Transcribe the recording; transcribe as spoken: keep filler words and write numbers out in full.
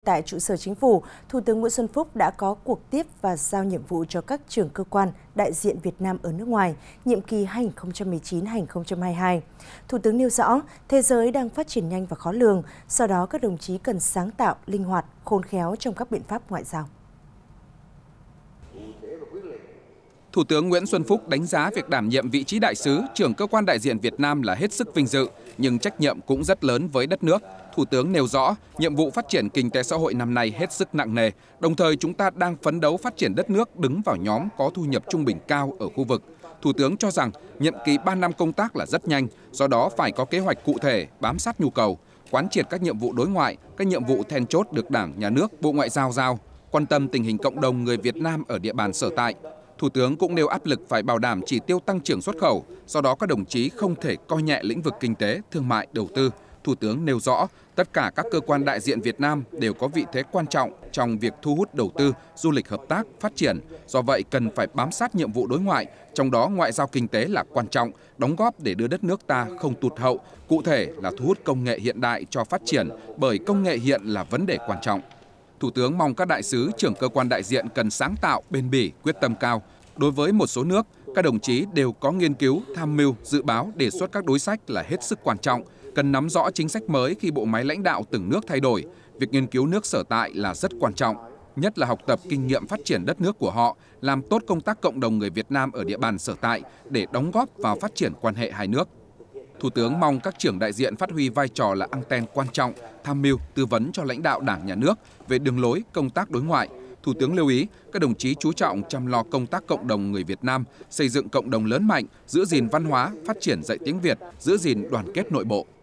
Tại trụ sở Chính phủ, Thủ tướng Nguyễn Xuân Phúc đã có cuộc tiếp và giao nhiệm vụ cho các trưởng cơ quan đại diện Việt Nam ở nước ngoài, nhiệm kỳ hai nghìn không trăm mười chín đến hai nghìn không trăm hai mươi hai. Thủ tướng nêu rõ, thế giới đang phát triển nhanh và khó lường, do đó các đồng chí cần sáng tạo, linh hoạt, khôn khéo trong các biện pháp ngoại giao. Thủ tướng Nguyễn Xuân Phúc đánh giá việc đảm nhiệm vị trí đại sứ, trưởng cơ quan đại diện Việt Nam là hết sức vinh dự, nhưng trách nhiệm cũng rất lớn với đất nước. Thủ tướng nêu rõ, nhiệm vụ phát triển kinh tế xã hội năm nay hết sức nặng nề, đồng thời chúng ta đang phấn đấu phát triển đất nước đứng vào nhóm có thu nhập trung bình cao ở khu vực. Thủ tướng cho rằng, nhiệm kỳ ba năm công tác là rất nhanh, do đó phải có kế hoạch cụ thể, bám sát nhu cầu, quán triệt các nhiệm vụ đối ngoại, các nhiệm vụ then chốt được Đảng, Nhà nước, Bộ Ngoại giao giao, quan tâm tình hình cộng đồng người Việt Nam ở địa bàn sở tại. Thủ tướng cũng nêu áp lực phải bảo đảm chỉ tiêu tăng trưởng xuất khẩu, do đó các đồng chí không thể coi nhẹ lĩnh vực kinh tế, thương mại, đầu tư. Thủ tướng nêu rõ, tất cả các cơ quan đại diện Việt Nam đều có vị thế quan trọng trong việc thu hút đầu tư, du lịch hợp tác, phát triển. Do vậy cần phải bám sát nhiệm vụ đối ngoại, trong đó ngoại giao kinh tế là quan trọng, đóng góp để đưa đất nước ta không tụt hậu, cụ thể là thu hút công nghệ hiện đại cho phát triển, bởi công nghệ hiện là vấn đề quan trọng. Thủ tướng mong các đại sứ, trưởng cơ quan đại diện cần sáng tạo, bền bỉ, quyết tâm cao. Đối với một số nước, các đồng chí đều có nghiên cứu, tham mưu, dự báo, đề xuất các đối sách là hết sức quan trọng, cần nắm rõ chính sách mới khi bộ máy lãnh đạo từng nước thay đổi. Việc nghiên cứu nước sở tại là rất quan trọng, nhất là học tập kinh nghiệm phát triển đất nước của họ, làm tốt công tác cộng đồng người Việt Nam ở địa bàn sở tại để đóng góp vào phát triển quan hệ hai nước. Thủ tướng mong các trưởng đại diện phát huy vai trò là anten quan trọng, tham mưu, tư vấn cho lãnh đạo Đảng, Nhà nước về đường lối, công tác đối ngoại. Thủ tướng lưu ý, các đồng chí chú trọng chăm lo công tác cộng đồng người Việt Nam, xây dựng cộng đồng lớn mạnh, giữ gìn văn hóa, phát triển dạy tiếng Việt, giữ gìn đoàn kết nội bộ.